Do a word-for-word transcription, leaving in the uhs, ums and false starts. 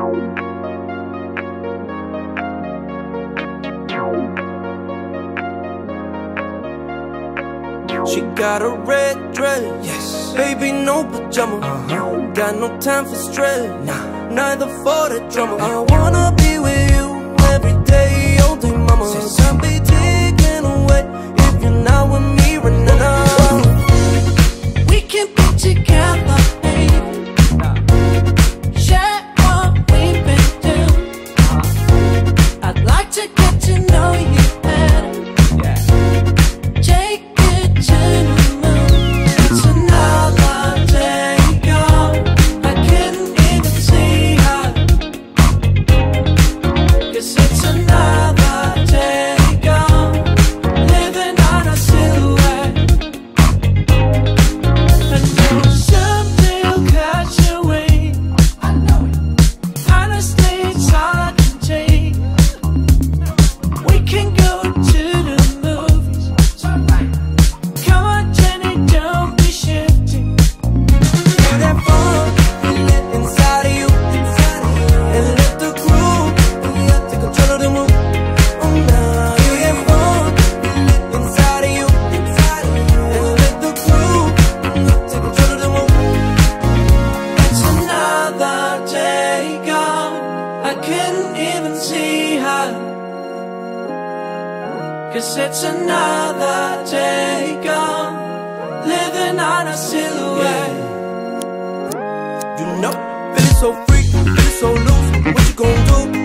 She got a red dress, yes. Baby, no pajama, uh-huh. Got no time for stress, nah. Neither for the drama. I wanna be with you every day, all day, mama. Since I'll be taken away if you're not with me right now. We can be together, baby. Share what we've been through. I'd like to get to know you better. Take it to the moon. It's another day gone. I couldn't even see her. 'Cause it's another day gone. Living on a silhouette. And now someday will catch your wing. I know it. Honestly, it's all I can take. We can go to the movies. Come on, Jenny, don't be shifty. Feel that funk, feel it inside of you, inside of you. And let the groove, yeah, take control of the move. Oh, now feel that funk, feel it inside of you, inside of you. And let the groove, yeah, take control of the move. It's another day gone. I couldn't even see her. 'Cause it's another day gone. Living on a silhouette. You know, feeling so free, feeling so loose. What you gon' do?